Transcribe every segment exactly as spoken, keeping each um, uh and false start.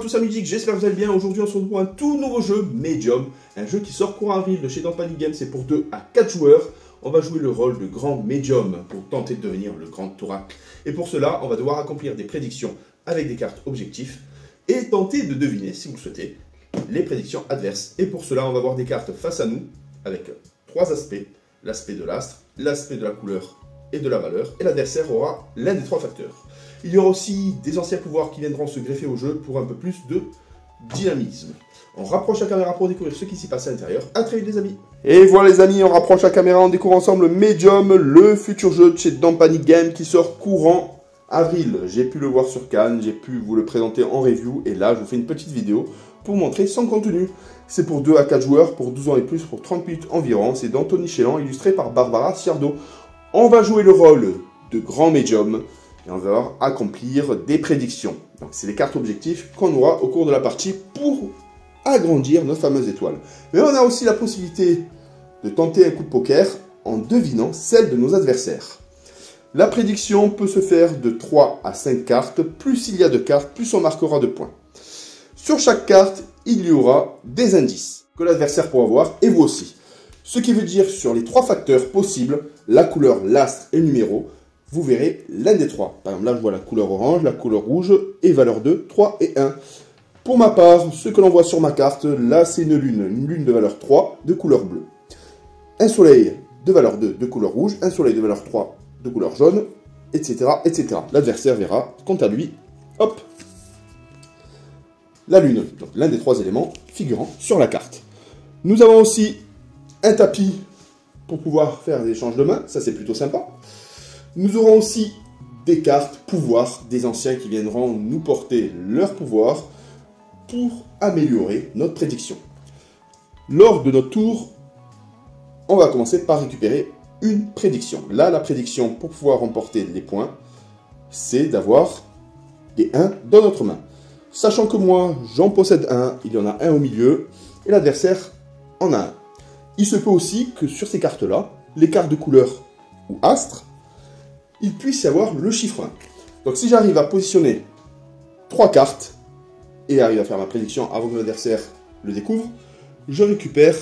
tous amis geeks, j'espère que vous allez bien. Aujourd'hui on se retrouve pour un tout nouveau jeu, Medium, un jeu qui sort courant avril de chez Don't Panic Games, c'est pour deux à quatre joueurs. On va jouer le rôle de grand médium pour tenter de devenir le grand oracle. Et pour cela, on va devoir accomplir des prédictions avec des cartes objectifs et tenter de deviner, si vous le souhaitez, les prédictions adverses. Et pour cela, on va avoir des cartes face à nous avec trois aspects. L'aspect de l'astre, l'aspect de la couleur et de la valeur. Et l'adversaire aura l'un des trois facteurs. Il y aura aussi des anciens pouvoirs qui viendront se greffer au jeu pour un peu plus de dynamisme. On rapproche la caméra pour découvrir ce qui s'y passe à l'intérieur. A très vite les amis. Et voilà les amis, on rapproche la caméra, on découvre ensemble Medium, le futur jeu de chez Don't Panic Games qui sort courant avril. J'ai pu le voir sur Cannes, j'ai pu vous le présenter en review et là je vous fais une petite vidéo pour montrer son contenu. C'est pour deux à quatre joueurs, pour douze ans et plus, pour trente minutes environ. C'est d'Anthony Chélan, illustré par Barbara Ciardo. On va jouer le rôle de grand médium et on va accomplir des prédictions. Donc c'est les cartes objectifs qu'on aura au cours de la partie pour agrandir notre fameuse étoile. Mais on a aussi la possibilité de tenter un coup de poker en devinant celle de nos adversaires. La prédiction peut se faire de trois à cinq cartes. Plus il y a de cartes, plus on marquera de points. Sur chaque carte, il y aura des indices que l'adversaire pourra voir et vous aussi. Ce qui veut dire sur les trois facteurs possibles, la couleur, l'astre et le numéro, vous verrez l'un des trois. Par exemple, là, je vois la couleur orange, la couleur rouge et valeur deux, trois et un. Pour ma part, ce que l'on voit sur ma carte, là, c'est une lune. Une lune de valeur trois, de couleur bleue. Un soleil de valeur deux, de couleur rouge. Un soleil de valeur trois, de couleur jaune, et cetera, et cetera. L'adversaire verra, quant à lui, hop, la lune. Donc, l'un des trois éléments figurant sur la carte. Nous avons aussi un tapis pour pouvoir faire des échanges de mains. Ça, c'est plutôt sympa. Nous aurons aussi des cartes pouvoirs des anciens qui viendront nous porter leur pouvoir pour améliorer notre prédiction. Lors de notre tour, on va commencer par récupérer une prédiction. Là, la prédiction pour pouvoir remporter les points, c'est d'avoir des un dans notre main. Sachant que moi, j'en possède un, il y en a un au milieu, et l'adversaire en a un. Il se peut aussi que sur ces cartes-là, les cartes de couleur ou astre, il puisse y avoir le chiffre un. Donc si j'arrive à positionner trois cartes, et arrive à faire ma prédiction avant que l'adversaire le découvre, je récupère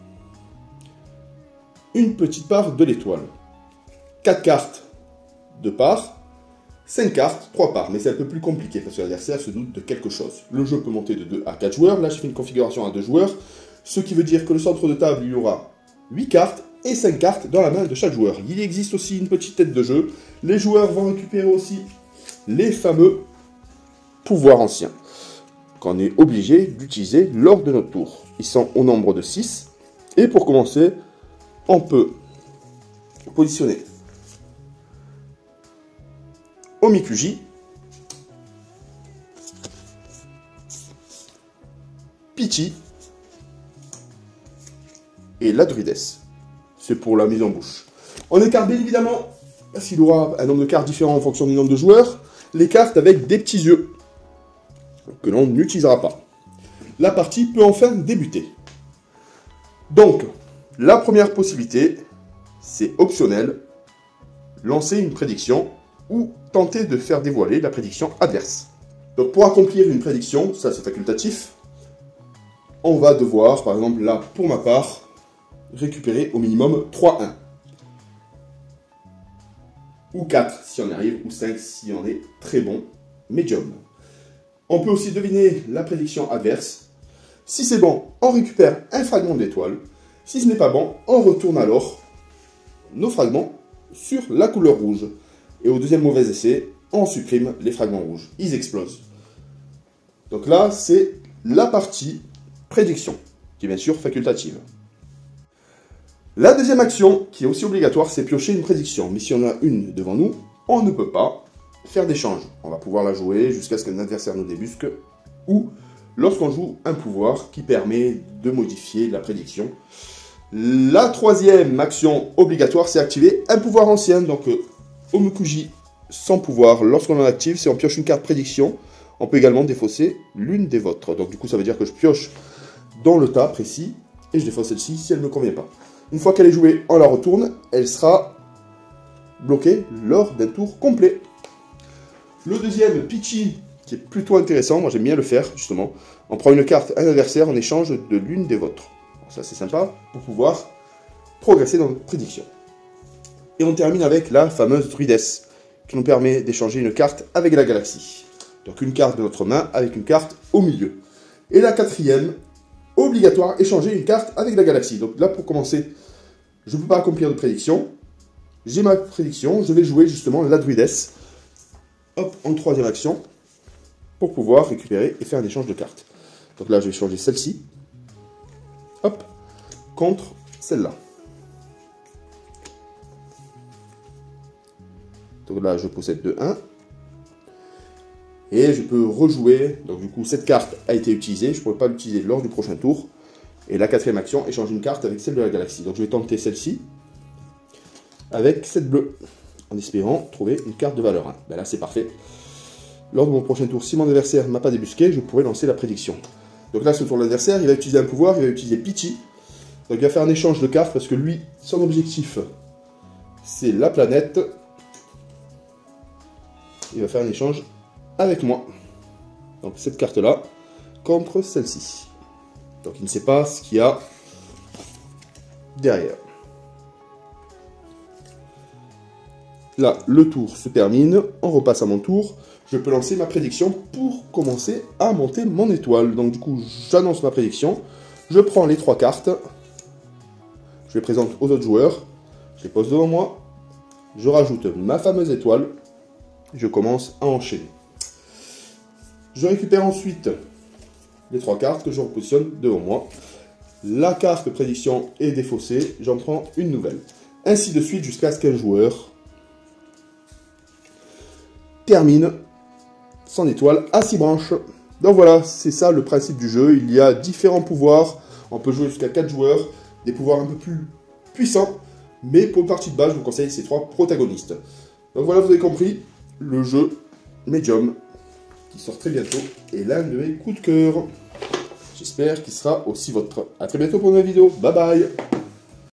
une petite part de l'étoile. quatre cartes, deux parts, cinq cartes, trois parts. Mais c'est un peu plus compliqué parce que l'adversaire se doute de quelque chose. Le jeu peut monter de deux à quatre joueurs. Là, j'ai fait une configuration à deux joueurs. Ce qui veut dire que le centre de table, il y aura huit cartes et cinq cartes dans la main de chaque joueur. Il existe aussi une petite tête de jeu. Les joueurs vont récupérer aussi les fameux pouvoirs anciens qu'on est obligé d'utiliser lors de notre tour. Ils sont au nombre de six. Et pour commencer, on peut positionner Omikuji, Pichi et la Druidesse. C'est pour la mise en bouche. On écarte bien évidemment, parce qu'il aura un nombre de cartes différent en fonction du nombre de joueurs, les cartes avec des petits yeux que l'on n'utilisera pas. La partie peut enfin débuter. Donc, la première possibilité, c'est optionnel, lancer une prédiction ou tenter de faire dévoiler la prédiction adverse. Donc pour accomplir une prédiction, ça c'est facultatif, on va devoir, par exemple là, pour ma part, récupérer au minimum trois un. Ou quatre si on y arrive, ou cinq si on est très bon, médium. On peut aussi deviner la prédiction adverse. Si c'est bon, on récupère un fragment d'étoile. Si ce n'est pas bon, on retourne alors nos fragments sur la couleur rouge. Et au deuxième mauvais essai, on supprime les fragments rouges. Ils explosent. Donc là, c'est la partie prédiction, qui est bien sûr facultative. La deuxième action, qui est aussi obligatoire, c'est piocher une prédiction. Mais si on a une devant nous, on ne peut pas faire d'échange. On va pouvoir la jouer jusqu'à ce qu'un adversaire nous débusque ou lorsqu'on joue un pouvoir qui permet de modifier la prédiction. La troisième action obligatoire, c'est activer un pouvoir ancien. Donc, euh, Omikuji sans pouvoir, lorsqu'on en active, c'est on pioche une carte prédiction. On peut également défausser l'une des vôtres. Donc, du coup, ça veut dire que je pioche dans le tas précis et je défausse celle-ci si elle ne me convient pas. Une fois qu'elle est jouée, on la retourne. Elle sera bloquée lors d'un tour complet. Le deuxième, Pichi, qui est plutôt intéressant. Moi, j'aime bien le faire, justement. On prend une carte à un adversaire en échange de l'une des vôtres. Donc, ça, c'est sympa pour pouvoir progresser dans notre prédiction. Et on termine avec la fameuse Druides, qui nous permet d'échanger une carte avec la galaxie. Donc, une carte de notre main avec une carte au milieu. Et la quatrième, obligatoire, échanger une carte avec la galaxie. Donc là, pour commencer, je ne peux pas accomplir de prédiction. J'ai ma prédiction, je vais jouer justement la Druides. Hop, en troisième action, pour pouvoir récupérer et faire un échange de cartes. Donc là, je vais changer celle-ci. Hop, contre celle-là. Donc là, je possède de un. Et je peux rejouer, donc du coup cette carte a été utilisée, je ne pourrai pas l'utiliser lors du prochain tour. Et la quatrième action, échange une carte avec celle de la galaxie. Donc je vais tenter celle-ci, avec cette bleue, en espérant trouver une carte de valeur un. Ben là c'est parfait. Lors de mon prochain tour, si mon adversaire ne m'a pas débusqué, je pourrai lancer la prédiction. Donc là, ce tour de l'adversaire, il va utiliser un pouvoir, il va utiliser Pity. Donc il va faire un échange de cartes, parce que lui, son objectif, c'est la planète. Il va faire un échange avec moi, donc cette carte là contre celle-ci. Donc il ne sait pas ce qu'il y a derrière. Là le tour se termine, on repasse à mon tour, je peux lancer ma prédiction pour commencer à monter mon étoile. Donc du coup j'annonce ma prédiction, je prends les trois cartes, je les présente aux autres joueurs, je les pose devant moi, je rajoute ma fameuse étoile, je commence à enchaîner. Je récupère ensuite les trois cartes que je repositionne devant moi. La carte prédiction est défaussée, j'en prends une nouvelle. Ainsi de suite jusqu'à ce qu'un joueur termine son étoile à six branches. Donc voilà, c'est ça le principe du jeu. Il y a différents pouvoirs, on peut jouer jusqu'à quatre joueurs, des pouvoirs un peu plus puissants. Mais pour une partie de base, je vous conseille ces trois protagonistes. Donc voilà, vous avez compris, le jeu Medium, qui sort très bientôt, est l'un de mes coups de cœur. J'espère qu'il sera aussi votre. A très bientôt pour une nouvelle vidéo. Bye bye.